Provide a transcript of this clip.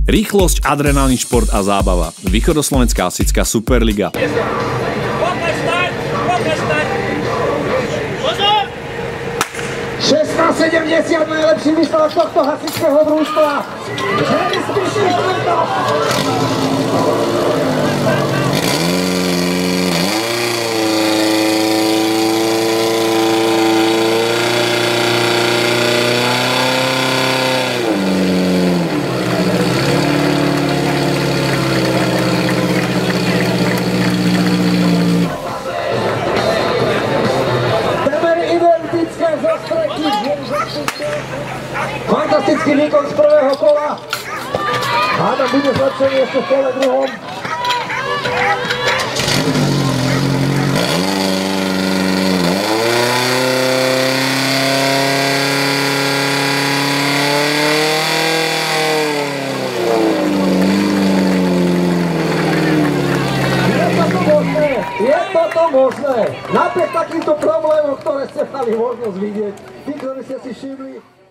Rýchlosť, adrenálny šport a zábava. Východoslovenská asická Superliga. 16,70 najlepší výsledok tohto hasičského družstva. Ženy spíši to! Fantastický výkon z prvého kola. Hádam bude zlepšený ešte v kole druhom. Je toto možné? Napriek takýmto problémom, ktoré ste mali možnosť vidieť, tí, ktorí ste si všimli,